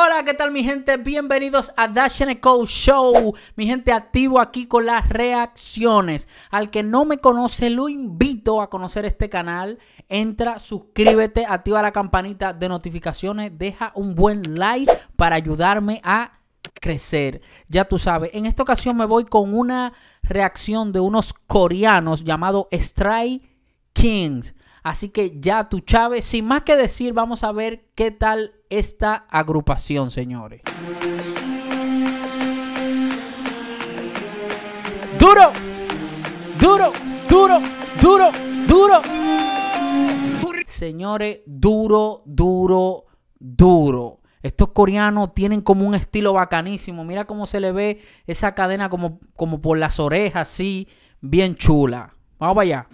Hola, ¿qué tal mi gente? Bienvenidos a Dash & Co Show. Mi gente, activo aquí con las reacciones. Al que no me conoce, lo invito a conocer este canal. Entra, suscríbete, activa la campanita de notificaciones, deja un buen like para ayudarme a crecer. Ya tú sabes, en esta ocasión me voy con una reacción de unos coreanos llamados Stray Kings. Así que ya tú sabes, sin más que decir, vamos a ver qué tal esta agrupación, señores. ¡Duro! ¡Duro! ¡Duro! ¡Duro! ¡Duro! Señores, duro, duro, duro. Estos coreanos tienen como un estilo bacanísimo. Mira cómo se le ve esa cadena como por las orejas, así, bien chula. Vamos para allá.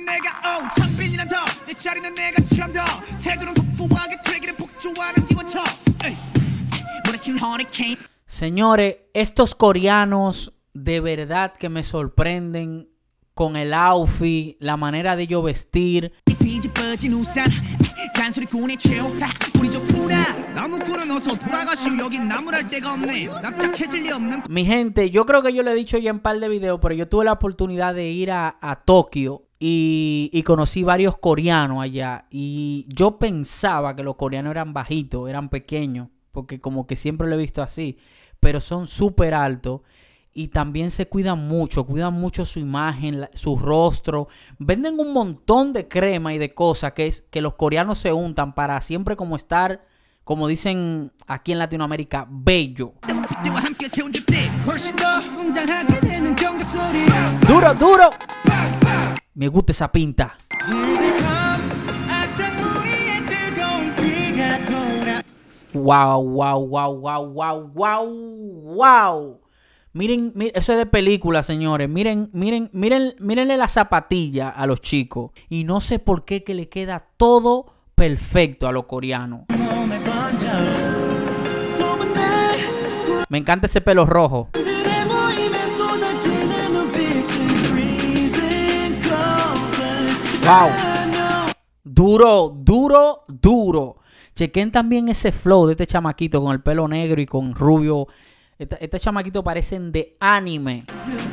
Señores, estos coreanos de verdad que me sorprenden con el outfit, la manera de ellos vestir. Mi gente, yo creo que yo le he dicho ya en un par de videos, pero yo tuve la oportunidad de ir a Tokio y conocí varios coreanos allá. Y yo pensaba que los coreanos eran bajitos, eran pequeños, porque como que siempre lo he visto así, pero son súper altos. Y también se cuidan mucho su imagen, su rostro. Venden un montón de crema y de cosas que los coreanos se untan para siempre como estar, como dicen aquí en Latinoamérica, bello. ¡Duro, duro! Me gusta esa pinta. ¡Wow, wow, wow, wow, wow, wow, wow! Miren, eso es de película, señores. Mírenle la zapatilla a los chicos. Y no sé por qué que le queda todo perfecto a los coreanos. Me encanta ese pelo rojo. Wow. Duro, duro, duro. Chequen también ese flow de este chamaquito con el pelo negro y con rubio. Este chamaquito parecen de anime.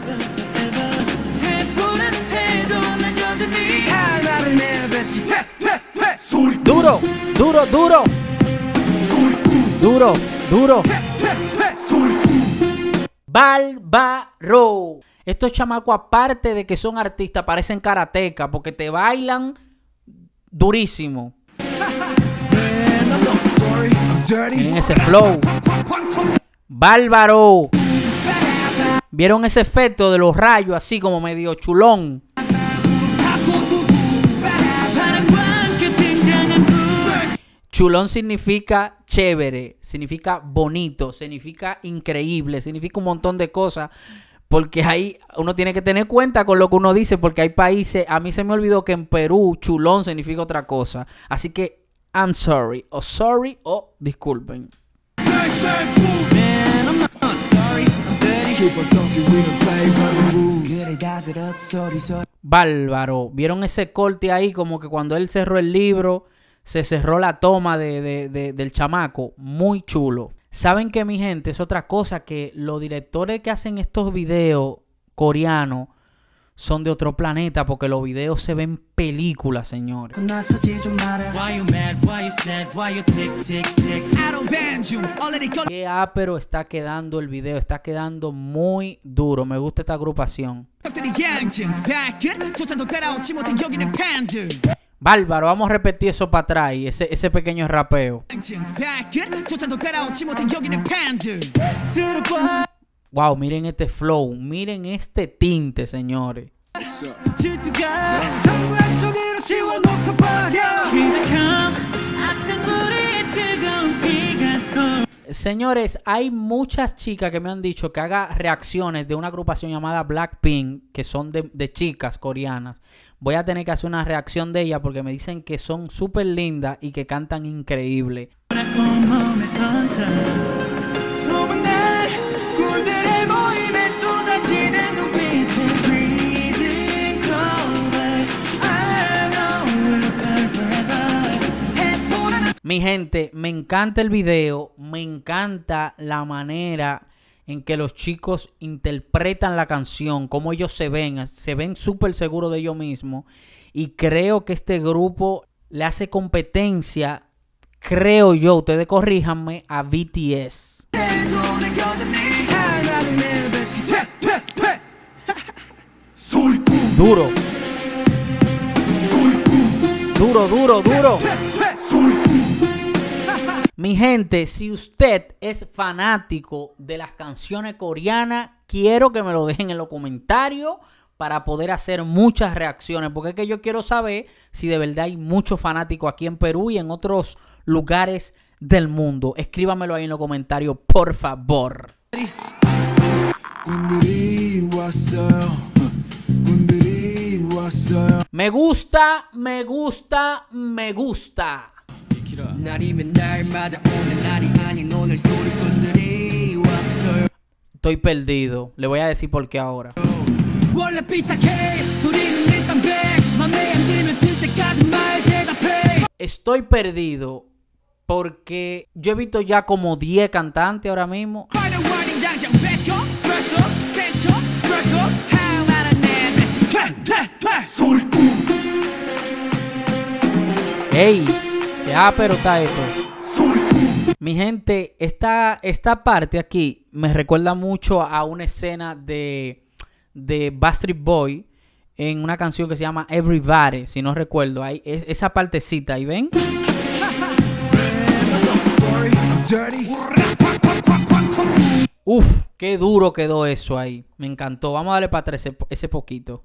Duro, duro, duro. Duro, duro. Bárbaro. Estos chamacos, aparte de que son artistas, parecen karatecas porque te bailan durísimo. Miren ese flow. ¡Bárbaro! ¿Vieron ese efecto de los rayos así como medio chulón? Chulón significa chévere, significa bonito, significa increíble, significa un montón de cosas. Porque ahí uno tiene que tener cuenta con lo que uno dice, porque hay países, a mí se me olvidó que en Perú chulón significa otra cosa. Así que I'm sorry, o disculpen. Bárbaro. ¿Vieron ese corte ahí? Como que cuando él cerró el libro, se cerró la toma del chamaco. Muy chulo. ¿Saben qué, mi gente? Es otra cosa, que los directores que hacen estos videos coreanos son de otro planeta, porque los videos se ven películas, señores. Qué ápero está quedando el video. Está quedando muy duro. Me gusta esta agrupación. Bárbaro, vamos a repetir eso para atrás. Ese pequeño rapeo. Wow, miren este flow. Miren este tinte, señores. Señores, hay muchas chicas que me han dicho que haga reacciones de una agrupación llamada Blackpink, que son de chicas coreanas. Voy a tener que hacer una reacción de ellas porque me dicen que son súper lindas y que cantan increíble. Mi gente, me encanta el video, me encanta la manera en que los chicos interpretan la canción, cómo ellos se ven súper seguros de ellos mismos. Y creo que este grupo le hace competencia, creo yo, ustedes corríjanme, a BTS. Duro. Duro, duro, duro. Mi gente, si usted es fanático de las canciones coreanas, quiero que me lo dejen en los comentarios para poder hacer muchas reacciones, porque es que yo quiero saber si de verdad hay muchos fanáticos aquí en Perú y en otros lugares del mundo. Escríbamelo ahí en los comentarios, por favor. Me gusta, me gusta, me gusta. Estoy perdido. Le voy a decir por qué ahora. Estoy perdido porque yo he visto ya como 10 cantantes ahora mismo. ¡Ey! Ya, pero está esto. Mi gente, esta parte aquí me recuerda mucho a una escena de Backstreet Boy en una canción que se llama Everybody, si no recuerdo. Ahí, esa partecita, ¿ahí ven? Uf, qué duro quedó eso ahí. Me encantó. Vamos a darle para atrás ese poquito.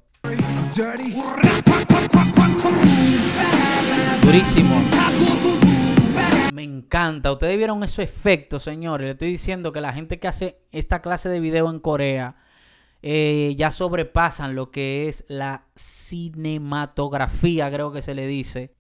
Durísimo. Me encanta. Ustedes vieron esos efectos, señores. Le estoy diciendo que la gente que hace esta clase de video en Corea ya sobrepasan lo que es la cinematografía, creo que se le dice.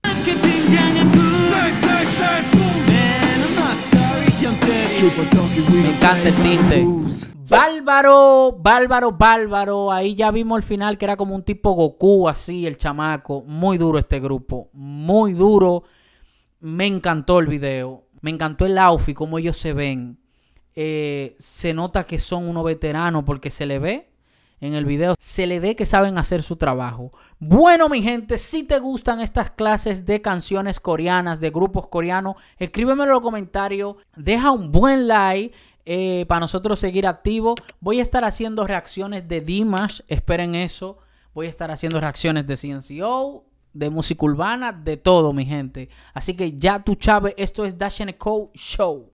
Me encanta el tinte. Bárbaro, bárbaro, bárbaro. Ahí ya vimos el final que era como un tipo Goku así, el chamaco. Muy duro este grupo, muy duro. Me encantó el video. Me encantó el outfit, cómo ellos se ven. Se nota que son unos veteranos porque se le ve en el video. Se le ve que saben hacer su trabajo. Bueno, mi gente, si te gustan estas clases de canciones coreanas, de grupos coreanos, escríbeme en los comentarios. Deja un buen like para nosotros seguir activos. Voy a estar haciendo reacciones de Dimash. Esperen eso. Voy a estar haciendo reacciones de CNCO, de música urbana, de todo, mi gente. Así que ya tú sabes, esto es Dash & Co Show.